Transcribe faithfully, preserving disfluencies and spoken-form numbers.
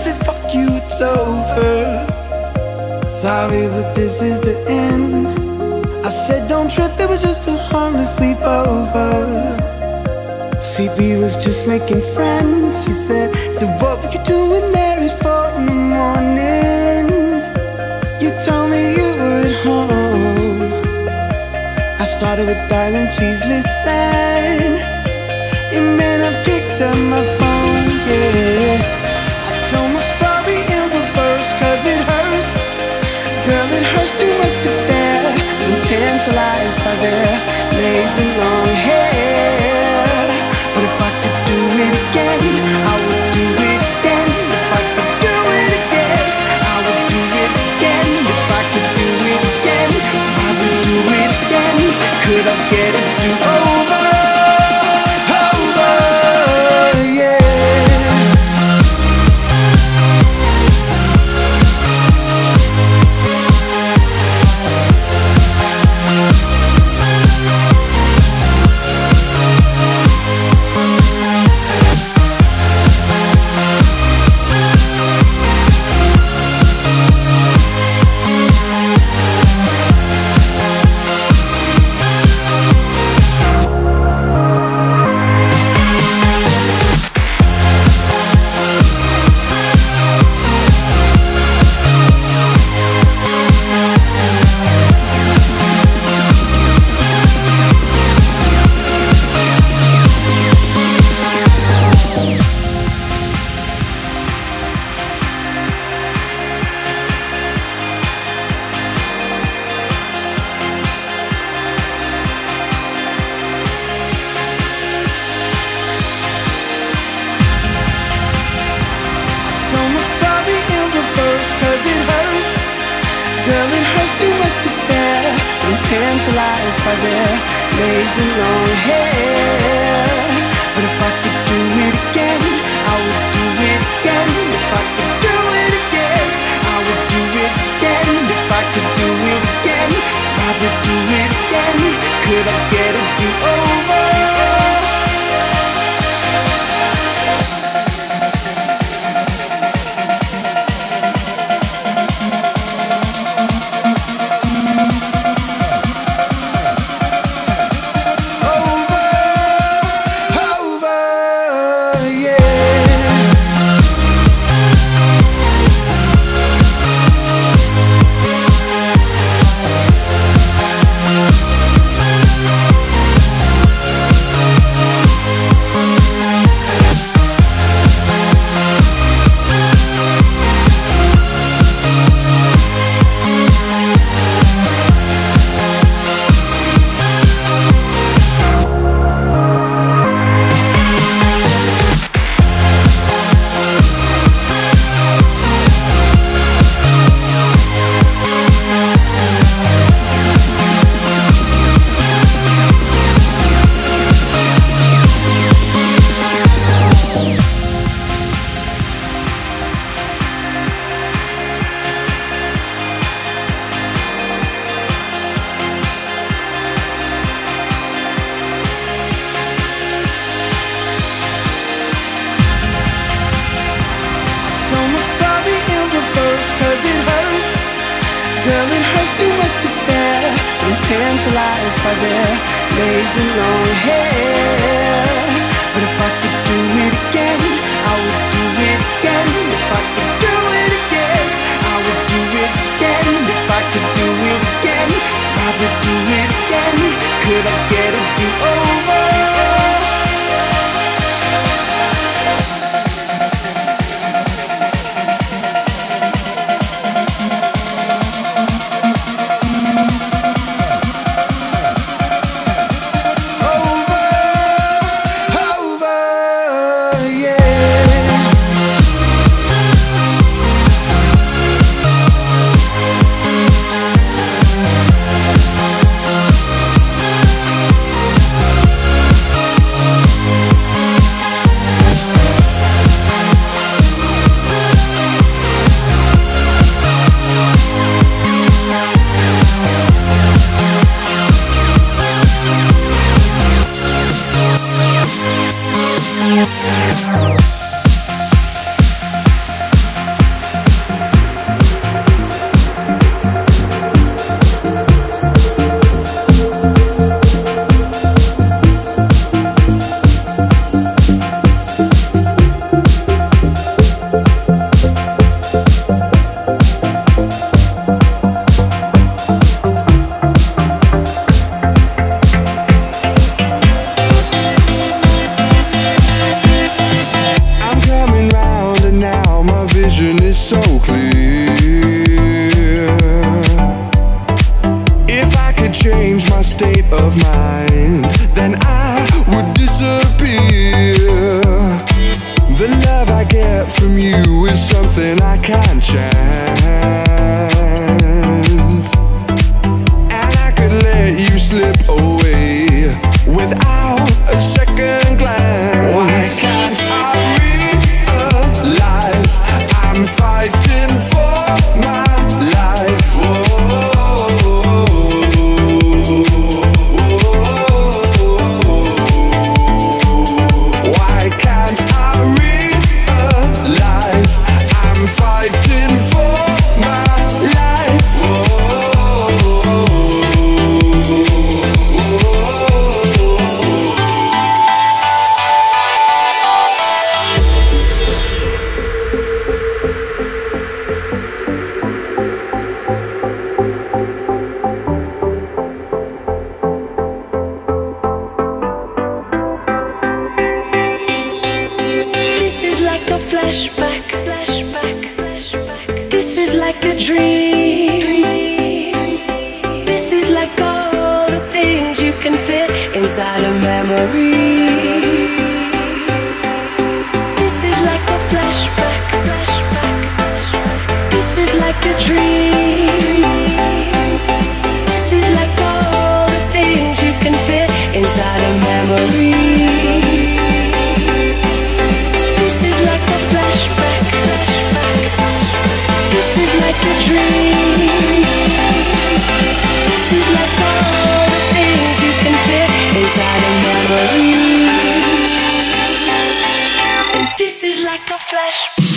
said, fuck you, it's over. Sorry, but this is the end. I said, don't trip, it was just a harmless sleepover. C B was just making friends. She said that what we could do when there at four in the morning. You told me you were at home. I started with darling, please listen. And then I picked up my phone, yeah. I told my story in reverse, cause it hurts. Girl, it hurts too much to bear. I'm tantalized by their lazy long hair. But if I could do it again, I would do it again. If I could do it again, I would do it again. If I could do it again, if I could do it again, could I get a do-over? Over, yeah. Tantalized by their lazy long hair. But if I could do it again, I would do it again. If I could do it again, I would do it again. If I could do it again, if I would do it again, could I get a do-over? Tantalized by their lazy long hair. But if I could do it again, I would do it again. If I could do it again, I would do it again. If I could do it again, if I would do it again, could I get a do-over? Over. is like a dream. This is like all the things you can fit inside a memory. This is like a flashback. This is like a dream. This is like all the things you can fit inside a memory. This is like a flashback. This is like a dream. This is like all the things you can fit inside a memory. And this is like a flash.